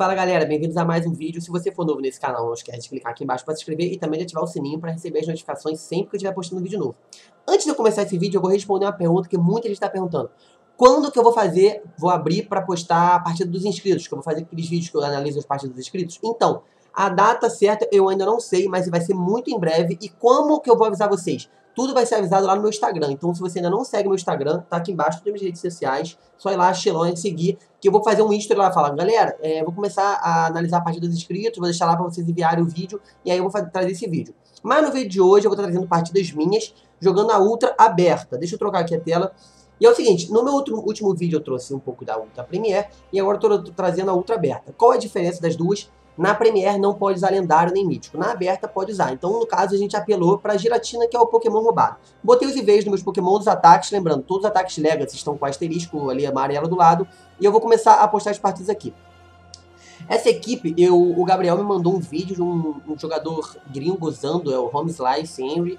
Fala galera, bem-vindos a mais um vídeo. Se você for novo nesse canal, não esquece de clicar aqui embaixo para se inscrever e também de ativar o sininho para receber as notificações sempre que eu estiver postando um vídeo novo. Antes de eu começar esse vídeo, eu vou responder uma pergunta que muita gente está perguntando. Quando que eu vou abrir para postar a partida dos inscritos? Que eu vou fazer aqueles vídeos que eu analiso as partidas dos inscritos? Então, a data certa eu ainda não sei, mas vai ser muito em breve. E como que eu vou avisar vocês? Tudo vai ser avisado lá no meu Instagram. Então, se você ainda não segue meu Instagram, tá aqui embaixo, todas as minhas redes sociais. Só ir lá, Xelon, seguir, que eu vou fazer um history lá, falar, galera, vou começar a analisar a partida dos inscritos, vou deixar lá pra vocês enviarem o vídeo, e aí eu vou trazer esse vídeo. Mas no vídeo de hoje eu vou estar trazendo partidas minhas, jogando a Ultra aberta. Deixa eu trocar aqui a tela. E é o seguinte, no meu último vídeo eu trouxe um pouco da Ultra Premiere, e agora eu tô trazendo a Ultra aberta. Qual é a diferença das duas? Na Premiere não pode usar lendário nem mítico. Na aberta pode usar. Então, no caso, a gente apelou para a Giratina, que é o Pokémon roubado. Botei os IVs nos meus Pokémon dos ataques, lembrando, todos os ataques Legacy estão com asterisco ali amarelo do lado. E eu vou começar a postar as partidas aqui. Essa equipe, o Gabriel me mandou um vídeo de um jogador gringo usando, o Home Slice Henry.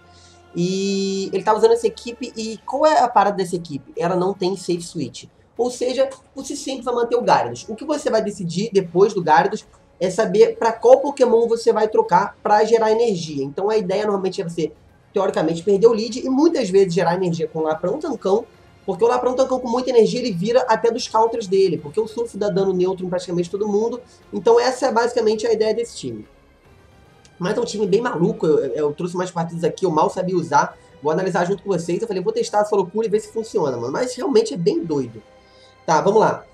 E ele tá usando essa equipe, e qual é a parada dessa equipe? Ela não tem Safe Switch. Ou seja, você sempre vai manter o Gyarados. O que você vai decidir depois do Gyarados é saber para qual Pokémon você vai trocar para gerar energia. Então a ideia normalmente é você, teoricamente, perder o lead e muitas vezes gerar energia com o Laprão Tancão, porque o Laprão Tancão com muita energia ele vira até dos counters dele, porque o Surf dá dano neutro em praticamente todo mundo. Então essa é basicamente a ideia desse time. Mas é um time bem maluco, eu trouxe mais partidas aqui, eu mal sabia usar, vou analisar junto com vocês. Eu falei, vou testar essa loucura e ver se funciona, mano. Mas realmente é bem doido. Tá, vamos lá.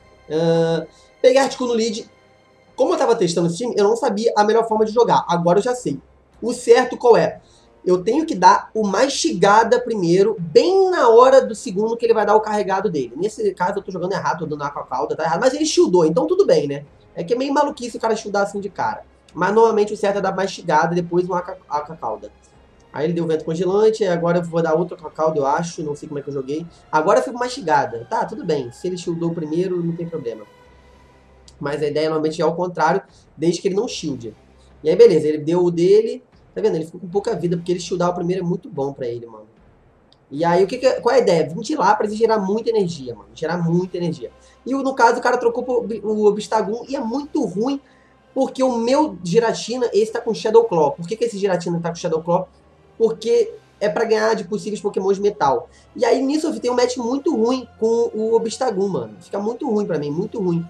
Peguei Articuno no lead. Como eu tava testando esse time, eu não sabia a melhor forma de jogar. Agora eu já sei. O certo qual é? Eu tenho que dar o Mastigada primeiro, bem na hora do segundo que ele vai dar o carregado dele. Nesse caso eu tô jogando errado, tô dando Aqua Cauda, tá errado. Mas ele shieldou, então tudo bem, né? É que é meio maluquice o cara shieldar assim de cara. Mas normalmente o certo é dar Mastigada e depois um Aqua Cauda. Aí ele deu vento congelante, agora eu vou dar outro Aqua Cauda, eu acho, não sei como é que eu joguei. Agora eu fico Mastigada. Tá, tudo bem. Se ele shieldou primeiro, não tem problema. Mas a ideia normalmente é ao contrário, desde que ele não shield. E aí, beleza, ele deu o dele. Tá vendo? Ele ficou com pouca vida, porque ele shieldar o primeiro é muito bom pra ele, mano. E aí, qual é a ideia? Ventilar pra ele gerar muita energia, mano. Gerar muita energia. E no caso, o cara trocou o Obstagoon e é muito ruim, porque o meu Giratina, esse tá com Shadow Claw. Por que esse Giratina tá com Shadow Claw? Porque é pra ganhar de possíveis Pokémons metal. E aí, nisso, eu tenho um match muito ruim com o Obstagoon, mano. Fica muito ruim pra mim, muito ruim.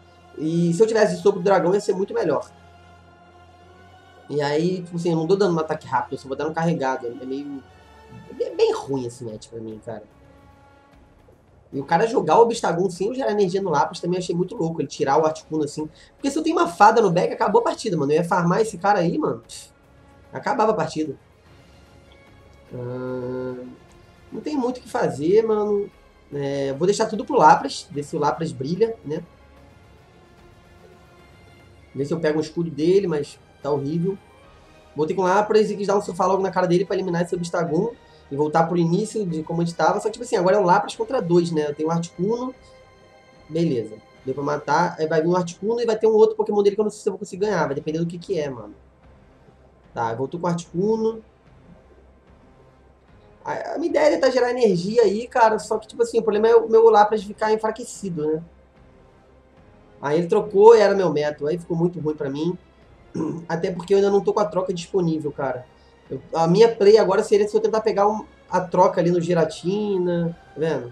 E se eu tivesse sopro do dragão, ia ser muito melhor. E aí, tipo assim, eu não tô dando um ataque rápido, eu só vou dar um carregado. É meio... É bem ruim esse match pra mim, cara. E o cara jogar o Obstagoon sem eu gerar energia no Lapras também achei muito louco. Ele tirar o Articuno assim. Porque se eu tenho uma fada no back, acabou a partida, mano. Eu ia farmar esse cara aí, mano. Acabava a partida. Não tem muito o que fazer, mano. Vou deixar tudo pro Lapras. Ver se o Lapras brilha, né? Ver se eu pego o escudo dele, mas tá horrível. Voltei com o Lapras e quis dar um sofá logo na cara dele pra eliminar esse Obstagoon. E voltar pro início de como a gente tava. Só que, tipo assim, agora é um Lapras contra dois, né? Eu tenho o Articuno. Beleza. Deu pra matar. Aí vai vir um Articuno e vai ter um outro Pokémon dele que eu não sei se eu vou conseguir ganhar. Vai depender do que é, mano. Tá, voltou com o Articuno. A minha ideia é tentar gerar energia aí, cara. Só que, tipo assim, o problema é o meu Lapras ficar enfraquecido, né? Aí ele trocou e era meu método. Aí ficou muito ruim pra mim. Até porque eu ainda não tô com a troca disponível, cara. A minha play agora seria se eu tentar pegar a troca ali no Giratina, tá vendo?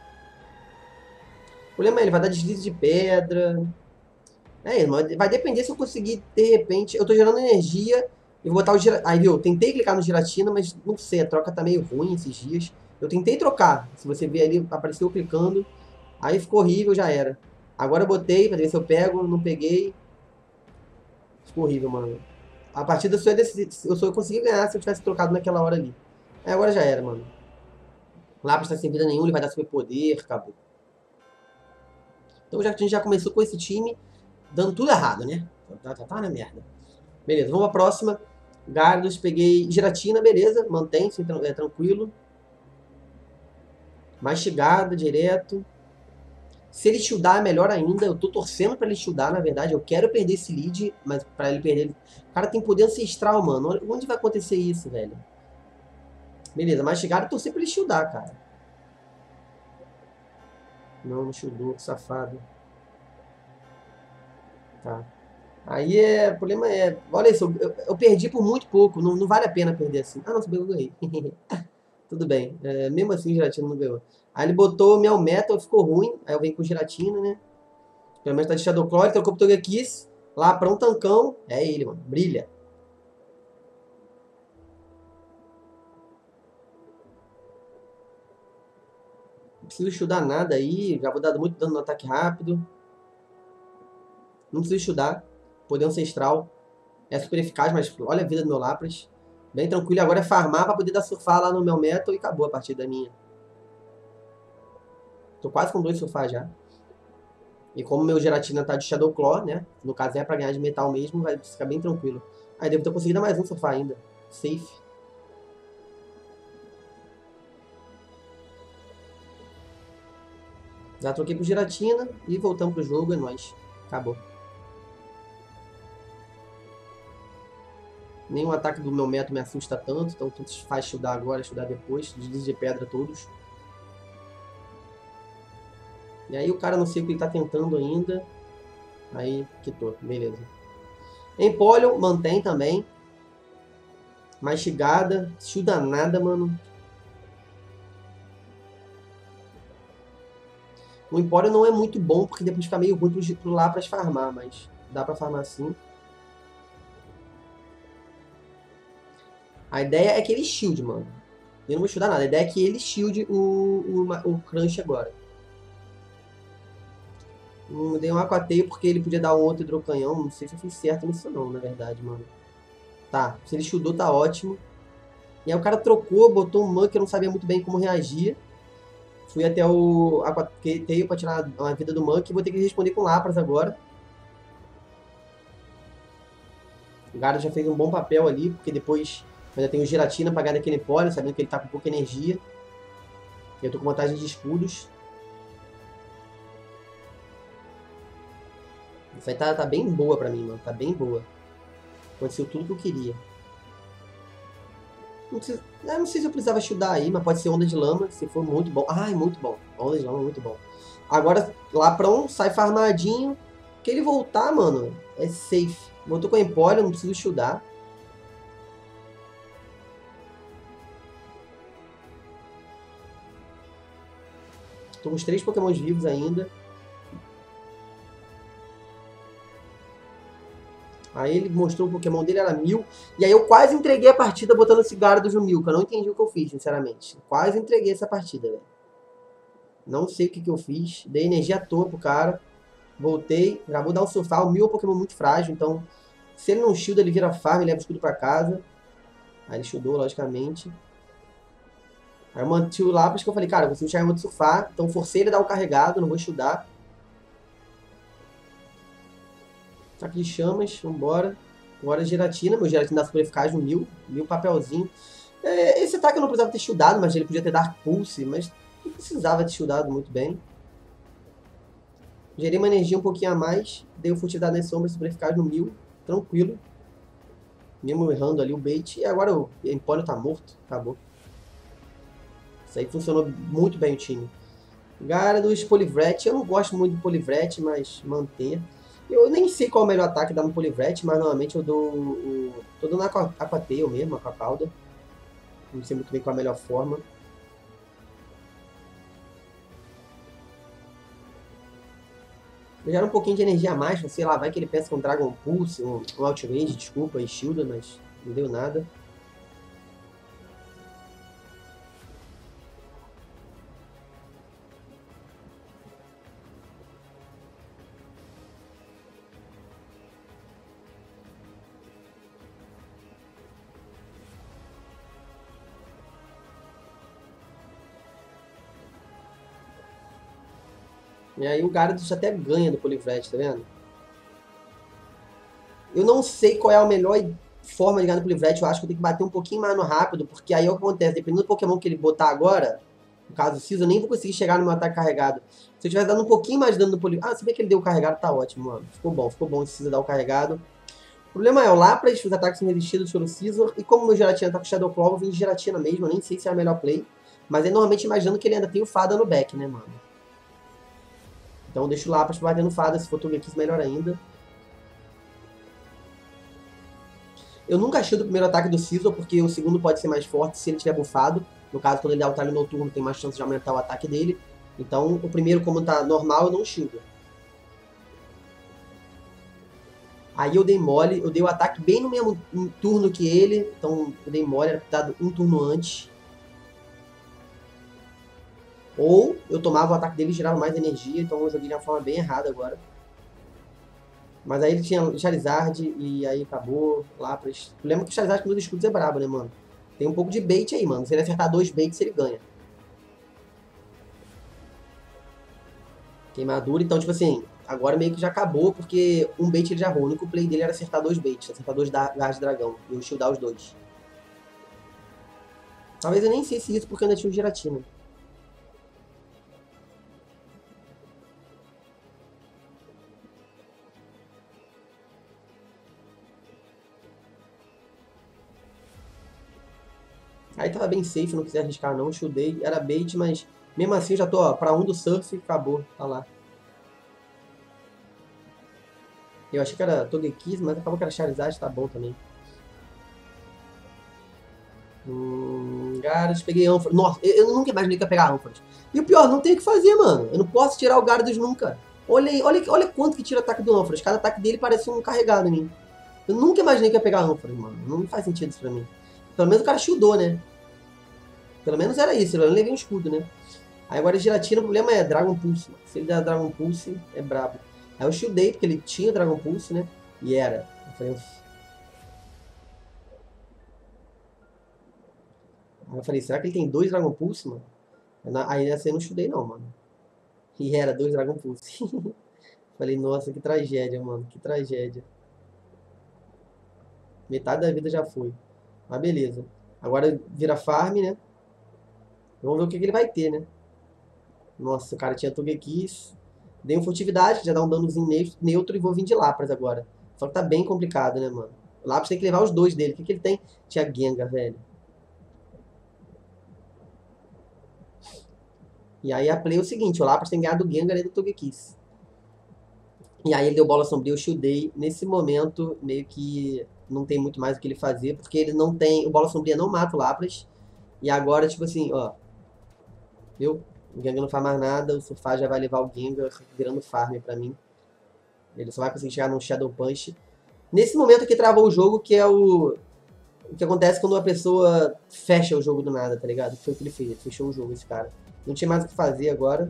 O problema é ele vai dar deslize de pedra. Vai depender se eu conseguir, de repente... Eu tô gerando energia e vou botar o Giratina... Aí, viu? Tentei clicar no Giratina, mas não sei, a troca tá meio ruim esses dias. Eu tentei trocar. Se você ver ali, apareceu clicando. Aí ficou horrível, já era. Agora eu botei pra ver se eu pego, não peguei. Ficou horrível, mano. A partida só eu consegui ganhar se eu tivesse trocado naquela hora ali. Aí agora já era, mano. O Lapras tá sem vida nenhuma, ele vai dar superpoder, acabou. Então já, a gente já começou com esse time dando tudo errado, né? Tá na merda. Beleza, vamos pra próxima. Gardos, peguei Giratina, beleza. Mantém, tranquilo. Mastigada, direto. Se ele shieldar, é melhor ainda. Eu tô torcendo pra ele shieldar, na verdade. Eu quero perder esse lead, mas pra ele perder... O cara tem poder ancestral, mano. Onde vai acontecer isso, velho? Beleza, mastigado, eu torci pra ele shieldar, cara. Não shieldou, que safado. Tá. Aí o problema é, olha isso, eu perdi por muito pouco, não vale a pena perder assim. Ah, não, se bem que eu ganhei. Tudo bem, mesmo assim o Giratina não ganhou. Aí ele botou Meow Metal, ficou ruim, aí eu venho com Giratina, né? Pelo menos tá de Shadow Claw, ele trocou pro Togekiss, lá pra um tancão, é ele, mano, brilha. Não preciso estudar nada aí, já vou dar muito dano no ataque rápido. Não preciso estudar, poder ancestral. É super eficaz, mas olha a vida do meu Lapras. Bem tranquilo, agora é farmar pra poder dar surfar lá no meu Metal e acabou a partida minha. Tô quase com 2 surfar já. E como meu Giratina tá de Shadow Claw, né? No caso é pra ganhar de metal mesmo, vai ficar bem tranquilo. Aí devo ter conseguido mais um surfar ainda. Safe. Já troquei pro Giratina e voltamos pro jogo, é nóis. Acabou. Nenhum ataque do meu Metal me assusta tanto, então tanto faz estudar agora, estudar depois. Deslize de pedra todos. E aí o cara não sei o que ele tá tentando ainda. Aí, quitou. Beleza. Empoleon, mantém também. Mastigada. Estuda nada, mano. O Empório não é muito bom, porque depois fica meio ruim pro Lapras farmar, mas dá pra farmar sim. A ideia é que ele shield, mano. Eu não vou shieldar nada. A ideia é que ele shield o Crunch agora. Dei um aquateio porque ele podia dar um outro hidrocanhão. Não sei se eu fiz certo nisso não, na verdade, mano. Tá, se ele shieldou tá ótimo. E aí o cara trocou, botou um Munk que eu não sabia muito bem como reagir. Fui até o aquateio pra tirar a vida do Munk e vou ter que responder com Lapras agora. O Gara já fez um bom papel ali, porque depois ainda tem o Giratina pra ganhar daquele Empóleon, sabendo que ele tá com pouca energia. Eu tô com vantagem de escudos. Isso aí tá bem boa pra mim, mano. Tá bem boa. Aconteceu tudo que eu queria. Não sei se eu precisava estudar aí, mas pode ser Onda de Lama, se for muito bom. Ai, muito bom. Onda de Lama, muito bom. Agora, Lapron sai farmadinho. Que ele voltar, mano, é safe. Voltou com a Empóleon, não preciso estudar. Tô com os 3 Pokémons vivos ainda. Aí ele mostrou o Pokémon dele, era 1000. E aí eu quase entreguei a partida botando esse Gyarados no Milka. Eu não entendi o que eu fiz, sinceramente. Quase entreguei essa partida, velho. Não sei o que eu fiz. Dei energia à toa pro cara. Voltei. Já vou dar um surfar. O Mil é um Pokémon muito frágil, então... Se ele não shielda, ele vira farm e leva o escudo pra casa. Aí ele shieldou, logicamente. Aí eu mantive o Lapras que eu falei, cara, eu consigo chegar muito surfar. Então forcei ele a dar o carregado, não vou shieldar. Ataque de chamas, vambora. Agora Giratina, meu Giratina dá super eficaz no Mil papelzinho. Esse ataque eu não precisava ter shieldado, mas ele podia ter Dark Pulse, mas não precisava ter shieldado muito bem. Gerei uma energia um pouquinho a mais, dei o furtividade nas sombras, super eficaz no Mil, tranquilo. Mesmo errando ali o bait, e agora o Empóleon tá morto, acabou. Isso aí funcionou muito bem o time. Gyarados, Poliwrath, eu não gosto muito do Poliwrath, mas manter. Eu nem sei qual é o melhor ataque dar no Poliwrath, mas normalmente eu dou tô dando Aquatail mesmo, Aquapalda. Não sei muito bem qual é a melhor forma. Eu gero um pouquinho de energia a mais, sei lá, vai que ele pensa com um Dragon Pulse, um Outrage, desculpa, e Shield, mas não deu nada. E aí o Gyarados até ganha do Poliwrath, tá vendo? Eu não sei qual é a melhor forma de ganhar no Poliwrath, eu acho que eu tenho que bater um pouquinho mais no rápido, porque aí é o que acontece, dependendo do Pokémon que ele botar agora, no caso o Scizor, eu nem vou conseguir chegar no meu ataque carregado. Se eu tivesse dando um pouquinho mais de dano no Poliwrath... Ah, se bem que ele deu o carregado, tá ótimo, mano. Ficou bom se Scizor dar o carregado. O problema é, o Lapras, os ataques são resistidos pelo Scizor, e como o meu Giratina tá com Shadow Claw, eu vim de Giratina mesmo, eu nem sei se é a melhor play. Mas aí normalmente imaginando que ele ainda tem o Fada no back, né, mano? Então eu deixo o Lapras pra bater no Fada, se for Togekiss melhor ainda. Eu nunca shieldo o primeiro ataque do Scizor, porque o segundo pode ser mais forte se ele tiver bufado. No caso, quando ele dá o talho noturno, tem mais chance de aumentar o ataque dele. Então, o primeiro, como tá normal, eu não shieldo. Aí eu dei mole, eu dei o ataque bem no mesmo turno que ele. Então, eu dei mole, era dado um turno antes. Ou eu tomava o ataque dele e girava mais energia, então eu joguei de uma forma bem errada agora. Mas aí ele tinha Charizard e aí acabou, Lapras. Lembra que o Charizard com 2 escudos é brabo, né, mano? Tem um pouco de bait aí, mano. Se ele acertar 2 baits, ele ganha. Queimadura, então, tipo assim, agora meio que já acabou, porque um bait ele já errou. O único play dele era acertar 2 baits, acertar 2 garras de dragão. E eu shieldar os 2. Talvez eu nem sei se isso, porque eu ainda tinha o Giratina. Aí tava bem safe, não quis arriscar não, shieldei. Era bait, mas mesmo assim eu já tô, ó, pra 1 do surf, acabou, tá lá. Eu achei que era Togekiss, mas acabou que era Charizard, tá bom também. Gyarados, peguei ânforas. Nossa, eu nunca imaginei que ia pegar ânforas. E o pior, não tem o que fazer, mano. Eu não posso tirar o Gyarados nunca. Olha quanto que tira o ataque do ânforas. Cada ataque dele parece um carregado em mim. Eu nunca imaginei que ia pegar ânforas, mano. Não faz sentido isso pra mim. Pelo menos o cara shieldou, né? Pelo menos era isso, eu levei um escudo, né? Aí agora Giratina, o problema é Dragon Pulse. Se ele der Dragon Pulse, é brabo. Aí eu shieldei, porque ele tinha Dragon Pulse, né? E era. Eu falei, Aí eu falei, será que ele tem 2 Dragon Pulse, mano? Aí nessa eu não shieldei não, mano. E era 2 Dragon Pulse. Falei, nossa, que tragédia, mano. Que tragédia. Metade da vida já foi. Mas beleza. Agora vira farm, né? Vamos ver o que ele vai ter, né? Nossa, o cara tinha Togekiss. Dei um furtividade, que já dá um danozinho neutro e vou vir de Lapras agora. Só que tá bem complicado, né, mano? O Lapras tem que levar os 2 dele. O que ele tem? Tinha Gengar, velho. E aí a play é o seguinte, o Lapras tem ganhado do Gengar e do Togekiss. E aí ele deu bola sombria, eu shieldei. Nesse momento, meio que não tem muito mais o que ele fazer, porque ele não tem... O bola sombria não mata o Lapras. E agora, tipo assim, ó... Viu? O Gengar não faz mais nada, o Surfar já vai levar o Gengar virando farm pra mim. Ele só vai conseguir chegar num Shadow Punch. Nesse momento aqui travou o jogo, que é o que acontece quando uma pessoa fecha o jogo do nada, tá ligado? Foi o que ele fez, ele fechou o jogo, esse cara. Não tinha mais o que fazer agora.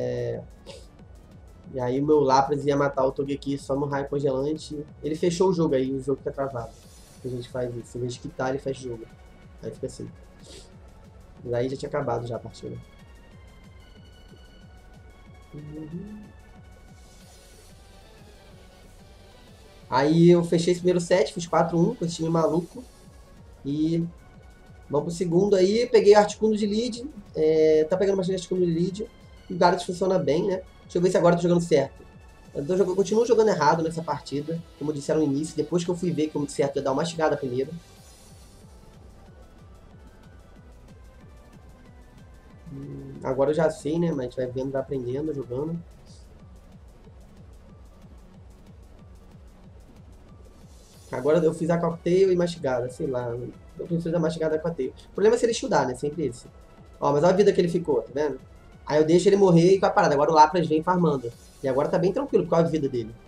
E aí o meu Lapras ia matar o Togekiss só no raio congelante. Ele fechou o jogo aí, o jogo fica travado. A gente faz isso. Em vez de quitar, ele fecha o jogo. Aí fica assim. Mas aí já tinha acabado já a partida. Aí eu fechei esse primeiro set, fiz 4-1 com esse time maluco. E vamos pro segundo aí, peguei Articuno de lead. Tá pegando bastante Articuno de lead. O Gyarados funciona bem, né? Deixa eu ver se agora eu tô jogando certo. Eu continuo jogando errado nessa partida, como disseram no início. Depois que eu fui ver que o certo ia dar uma mastigada primeiro. Agora eu já sei, né? Mas a gente vai vendo, vai aprendendo, jogando. Agora eu fiz a cocktail e mastigada, sei lá. Eu prefiro a mastigada com a tail. O problema é se ele estudar, né? Sempre esse. Ó, mas olha a vida que ele ficou, tá vendo? Aí eu deixo ele morrer e com a parada. Agora o Lapras vem farmando. E agora tá bem tranquilo por causa da vida dele.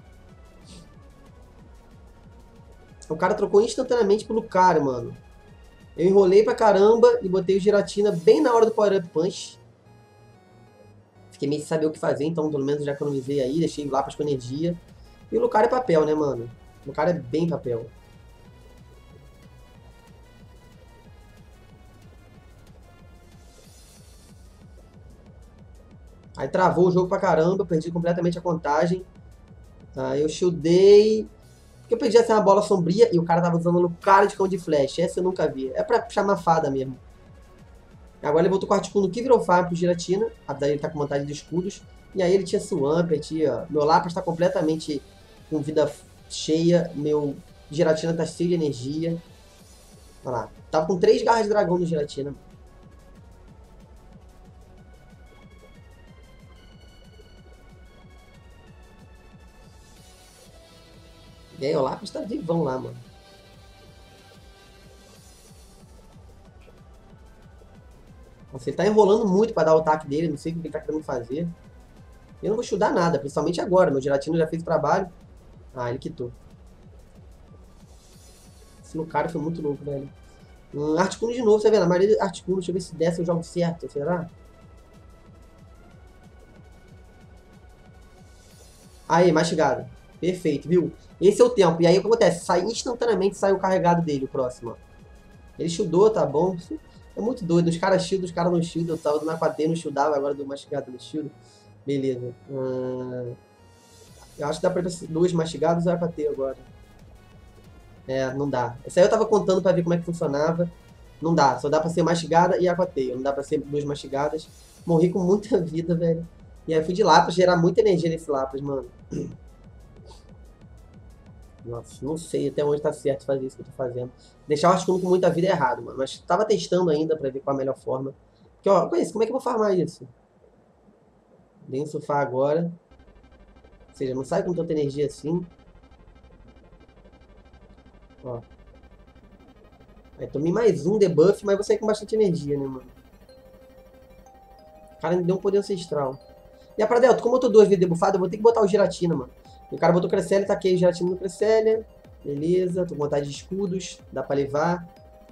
O cara trocou instantaneamente pelo cara, mano. Eu enrolei pra caramba e botei o Giratina bem na hora do Power Up Punch. Fiquei meio sem saber o que fazer, então pelo menos já economizei aí, deixei o Lapras com energia. E o Lucario é papel, né, mano? O Lucario é bem papel. Aí travou o jogo pra caramba, perdi completamente a contagem. Aí eu shieldei. Porque eu perdi assim, uma bola sombria e o cara tava usando Lucario de cão de flash. Essa eu nunca vi. É pra chamar fada mesmo. Agora ele voltou com o Articuno que virou farm pro Giratina, apesar de ele estar com vantagem de escudos. E aí ele tinha Swampert, ó. Meu Lapras está completamente com vida cheia. Meu Giratina tá cheio de energia. Olha lá. Tava com 3 garras de dragão no Giratina. E aí o Lapras tá vivão lá, mano. Nossa, ele tá enrolando muito pra dar o ataque dele, não sei o que ele tá querendo fazer. Eu não vou estudar nada, principalmente agora. Meu Giratina já fez o trabalho. Ah, ele quitou. Esse Lucario foi muito louco, velho. Articuno de novo, tá vendo? A maioria de Articuno, deixa eu ver se dessa eu jogo certo, será? Aí, mastigado. Perfeito, viu? Esse é o tempo. E aí o que acontece? Sai instantaneamente, sai o carregado dele, o próximo, ó. Ele shieldou, tá bom. É muito doido. Os caras shieldam, os caras não shieldam. Eu tava do Aquatê, não shieldava, agora do mastigado no shield. Beleza. Eu acho que dá pra ir dois mastigados e Aquatê agora. É, não dá. Essa aí eu tava contando pra ver como é que funcionava. Não dá, só dá pra ser mastigada e aquateio. Não dá pra ser duas mastigadas. Morri com muita vida, velho. E aí fui de Lapras, gerar muita energia nesse Lapras, mano. Nossa, não sei até onde tá certo fazer isso que eu tô fazendo. Deixar o Articuno com muita vida é errado, mano. Mas tava testando ainda pra ver qual a melhor forma. Porque, ó, conhece, como é que eu vou farmar isso? Dei um surfar agora. Ou seja, não sai com tanta energia assim. Ó. Aí tomei mais um debuff, mas vou sair com bastante energia, né, mano? O cara me deu um poder ancestral. E a Pradelto, como eu tô duas vezes debuffado, eu vou ter que botar o Giratina, mano. E o cara botou Cresselia, taquei o Giratina no Cresselia. Beleza, tô com vontade de escudos, dá pra levar.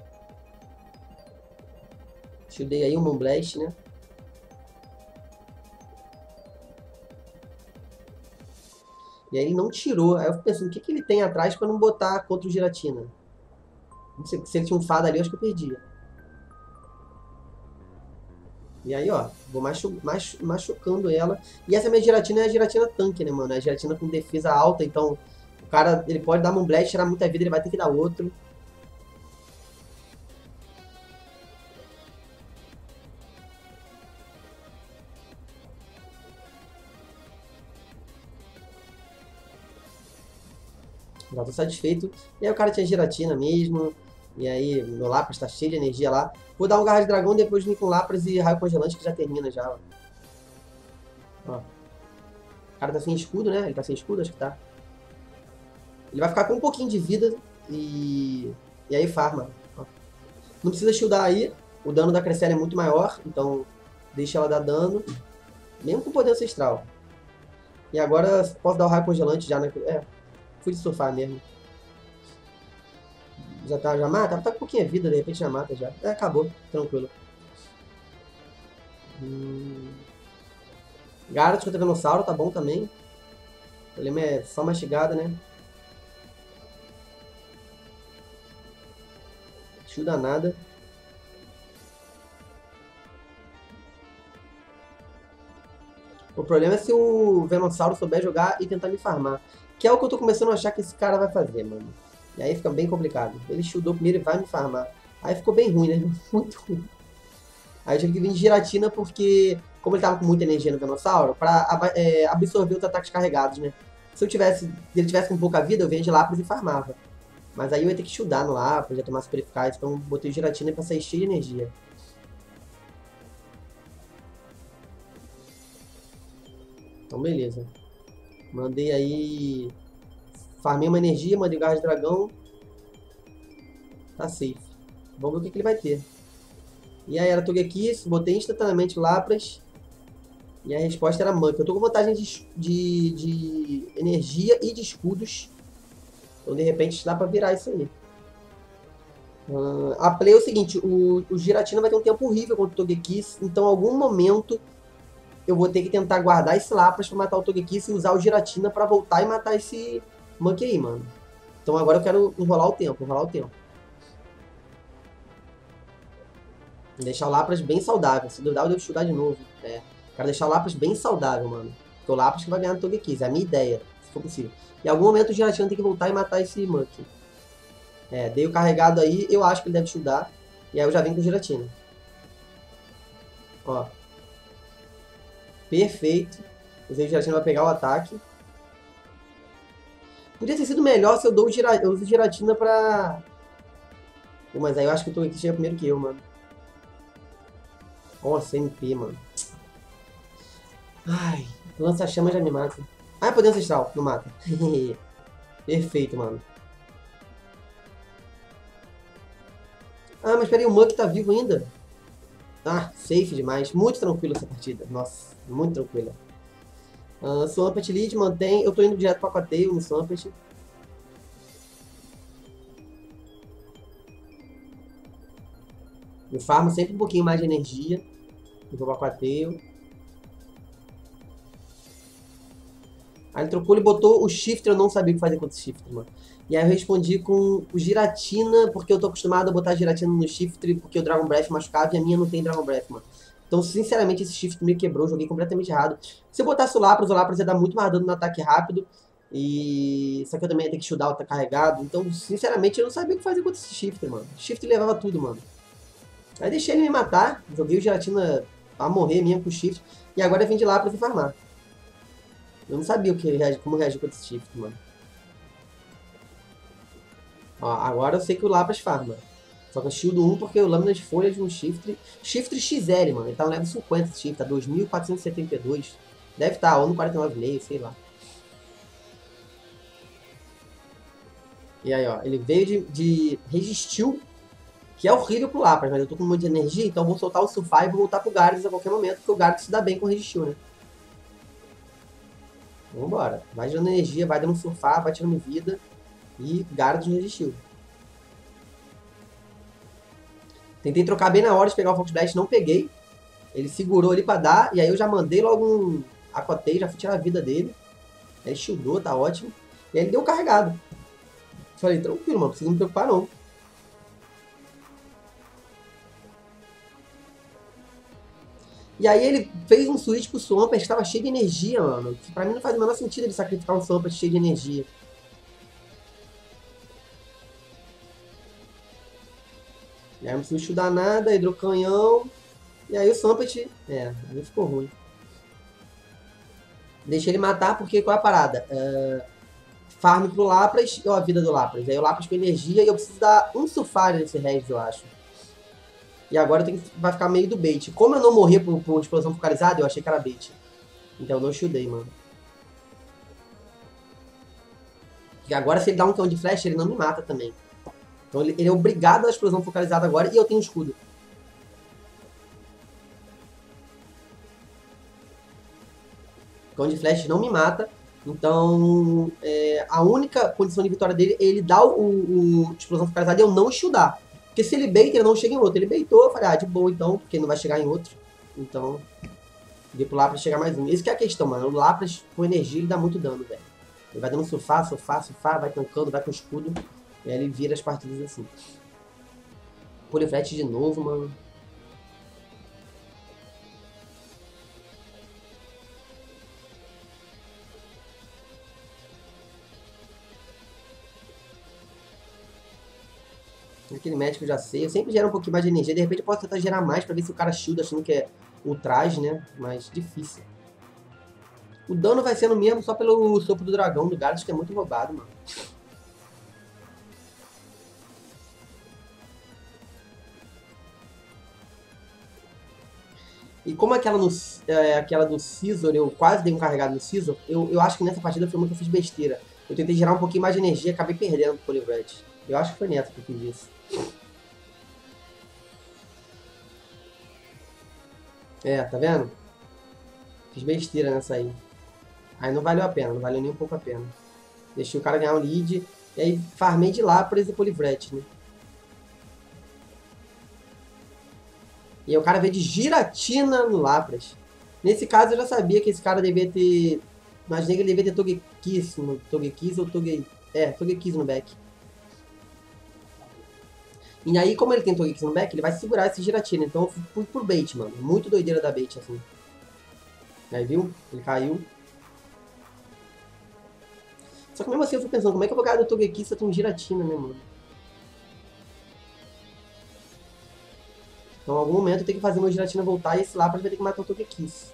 Shieldei aí um Moonblast, né? E aí ele não tirou. Aí eu fico pensando, o que, que ele tem atrás pra não botar contra o Giratina? Não sei, se ele tinha um Fada ali, eu acho que eu perdia. E aí, ó, vou machucando ela. E essa minha Giratina é a Giratina tanque, né, mano? É a Giratina com defesa alta, então o cara, ele pode dar Moonblast, tirar muita vida, ele vai ter que dar outro. Já tô satisfeito. E aí o cara tinha Giratina mesmo. E aí meu Lapras tá cheio de energia lá. Vou dar um Garra de Dragão, depois vir com Lapras e Raio Congelante que já termina já, ó. Ó. O cara tá sem escudo, né? Ele tá sem escudo, acho que tá. Ele vai ficar com um pouquinho de vida e aí farma. Ó. Não precisa shieldar aí. O dano da Cresselia é muito maior, então deixa ela dar dano. Mesmo com poder ancestral. E agora posso dar o Raio Congelante já, né? É, fui de surfar mesmo. Já tá, já mata? Tá com pouquinha vida, de repente já mata já. É, acabou, tranquilo. Gyarados contra Venossauro, tá bom também. O problema é só mastigada, né? Ajuda nada. O problema é se o Venossauro souber jogar e tentar me farmar. Que é o que eu tô começando a achar que esse cara vai fazer, mano. E aí fica bem complicado. Ele shieldou primeiro e vai me farmar. Aí ficou bem ruim, né? Muito ruim. Aí eu tive que vir de Giratina porque, como ele tava com muita energia no Venossauro, pra absorver os ataques carregados, né? Se ele tivesse com pouca vida, eu vinha de Lapras e farmava. Mas aí eu ia ter que shieldar no Lapras, ia tomar Super Eficaz, então botei o Giratina pra sair cheio de energia. Então beleza. Mandei aí... Farmei uma energia, mandei o Garra de Dragão. Tá safe. Vamos ver o que ele vai ter. E aí era Togekiss, botei instantaneamente Lapras. E a resposta era Munk. Eu tô com vantagem de energia e de escudos. Então de repente dá pra virar isso aí. A play é o seguinte, o Giratina vai ter um tempo horrível contra o Togekiss. Então em algum momento eu vou ter que tentar guardar esse Lapras pra matar o Togekiss e usar o Giratina pra voltar e matar esse Munk aí, mano. Então agora eu quero enrolar o tempo, Deixar o Lapras bem saudável. Se duvidar, eu devo estudar de novo. É. Quero deixar o Lapras bem saudável, mano. Porque o Lapras que vai ganhar no Togekiss. É a minha ideia, se for possível. Em algum momento o Giratina tem que voltar e matar esse Monkey. É, dei o carregado aí. Eu acho que ele deve estudar. E aí eu já venho com o Giratina. Ó. Perfeito. O Giratina vai pegar o ataque. Podia ter sido melhor se eu dou eu uso Giratina pra... Pô, mas aí eu acho que o Togekiss chega primeiro que eu, mano. Nossa, MP, mano. Ai, lança-chama já me mata. Ah, é poder ancestral, não mata. Perfeito, mano. Ah, mas peraí, o Munk tá vivo ainda? Ah, safe demais. Muito tranquilo essa partida. Nossa, muito tranquila. Swampert Lead mantém. Eu tô indo direto pra Aquatail no Swampert. Eu farmo sempre um pouquinho mais de energia. Eu vou pra Aquatail. Aí ele trocou, ele botou o Shifter, eu não sabia o que fazer com esse Shifter, mano. E aí eu respondi com o Giratina, porque eu tô acostumado a botar Giratina no Shifter, porque o Dragon Breath machucava e a minha não tem Dragon Breath, mano. Então, sinceramente, esse Shifter me quebrou, joguei completamente errado. Se eu botasse o Lapras ia dar muito mais dano no ataque rápido. E... Só que eu também ia ter que shieldar o carregado. Então, sinceramente, eu não sabia o que fazer com esse Shifter, mano. O Shifter levava tudo, mano. Aí deixei ele me matar, joguei o Giratina a morrer mesmo com o Shifter. E agora eu vim de Lapras e farmar. Eu não sabia como reagir com esse Shifter, mano. Ó, agora eu sei que o Lapras farma. Só que eu shield 1 porque o Lâmina de Folha de um Shifter. Shifter XL, mano. Ele tá no level 50 esse Shifter, tá 2472. Deve estar, ou no 49,5, sei lá. E aí, ó, ele veio de Resistiu, que é horrível pro Lapras, mas eu tô com um monte de energia, então eu vou soltar o Surfar e vou voltar pro Gyarados a qualquer momento, porque o Gyarados se dá bem com Resistiu, né? Vambora. Vai dando energia, vai dando Surfar, vai tirando vida. E Gyarados não resistiu. Tentei trocar bem na hora de pegar o Fox Blast, não peguei. Ele segurou ali pra dar, e aí eu já mandei logo um Aquatail, já fui tirar a vida dele. Aí ele shieldou, tá ótimo. E aí ele deu carregado. Falei, tranquilo, mano, não precisa me preocupar não. E aí ele fez um switch pro Swampert que tava cheio de energia, mano. Que pra mim não faz o menor sentido ele sacrificar um Swampert cheio de energia. E aí não precisa estudar nada, hidrocanhão. E aí o Swampert, aí ficou ruim. Deixei ele matar porque qual é a parada? Farm pro Lapras, ó a vida do Lapras. Aí o Lapras com energia e eu preciso dar um Sulfari nesse Regis, eu acho. E agora vai ficar meio do bait. Como eu não morri por explosão focalizada, eu achei que era bait. Então eu não shieldei, mano. E agora se ele dá um cão de flash, ele não me mata também. Então ele é obrigado a explosão focalizada agora e eu tenho escudo. Cão de flash não me mata. Então, a única condição de vitória dele é ele dar o explosão focalizada e eu não shieldar. Porque se ele baita, ele não chega em outro. Ele baitou, eu falei, de boa então, porque não vai chegar em outro. Então, dei pro Lapras chegar mais um. Isso que é a questão, mano. O Lapras, com energia, ele dá muito dano, velho. Ele vai dando surfar, vai tancando, vai com escudo. E aí ele vira as partidas assim. Poliflete de novo, mano. Aquele médico eu já sei. Eu sempre gero um pouquinho mais de energia. De repente eu posso tentar gerar mais pra ver se o cara shield achando que é ultraje, né? Mas difícil. O dano vai sendo mesmo só pelo sopro do dragão do Gyarados, que é muito roubado, mano. E como aquela do Scizor, eu quase dei um carregado no Scizor, eu acho que nessa partida foi uma que eu fiz besteira. Eu tentei gerar um pouquinho mais de energia e acabei perdendo pro Poliwrath. Eu acho que foi nessa que eu fiz isso. Tá vendo? Fiz besteira nessa aí. Aí não valeu a pena, não valeu nem um pouco a pena. Deixei o cara ganhar um lead, e aí farmei de lá por esse Poliwrath, né? E aí o cara veio de Giratina no Lapras. Nesse caso eu já sabia que esse cara devia ter... Imaginei que ele devia ter Togekiss no Togekiss ou Togekiss no back. E aí, como ele tem Togekiss no back, ele vai segurar esse Giratina. Então eu fui por bait, mano. Muito doideira da bait, assim. Aí, viu? Ele caiu. Só que mesmo assim eu fui pensando, como é que eu vou ganhar do Togekiss se eu tenho um Giratina, né, mano? Então, em algum momento eu tenho que fazer meu Giratina voltar e esse Lapras vai ter que matar o Togekiss.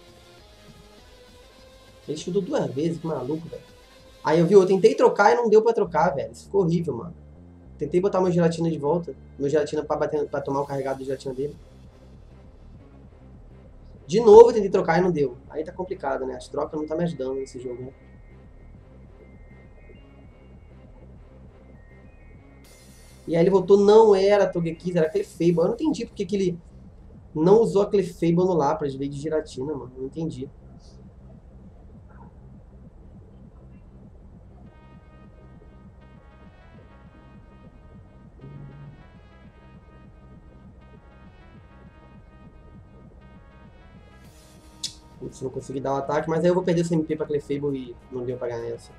Ele estudou 2 vezes, que maluco, velho. Aí eu tentei trocar e não deu pra trocar, velho. Isso ficou horrível, mano. Tentei botar meu Giratina de volta. Meu Giratina pra tomar o carregado do Giratina dele. De novo eu tentei trocar e não deu. Aí tá complicado, né? As trocas não tá me ajudando nesse jogo, né? E aí ele voltou, não era Togekiss, era aquele Fable. Eu não entendi porque que ele Não usou a Clefable no Lapras, veio de Giratina, mano. Não entendi. Putz, não consegui dar o ataque, mas aí eu vou perder esse MP pra Clefable e não deu pra ganhar essa.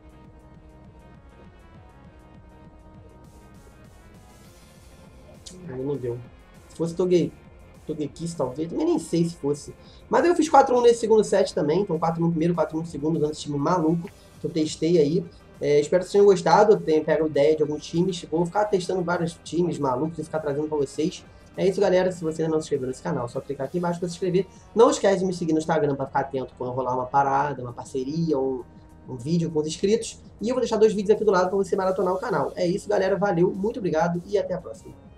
Aí não deu. Se fosse Togekiss, talvez, também nem sei se fosse. Mas aí eu fiz 4-1 nesse segundo set também, então 4-1 no primeiro, 4-1 no segundo, dando esse time maluco, que eu testei aí. Espero que vocês tenham gostado, eu tenho pego ideia de alguns times, vou ficar testando vários times malucos e ficar trazendo pra vocês. É isso, galera, se você ainda não se inscreveu nesse canal, é só clicar aqui embaixo pra se inscrever. Não esquece de me seguir no Instagram pra ficar atento quando rolar uma parada, uma parceria, um vídeo com os inscritos. E eu vou deixar 2 vídeos aqui do lado pra você maratonar o canal. É isso, galera, valeu, muito obrigado e até a próxima.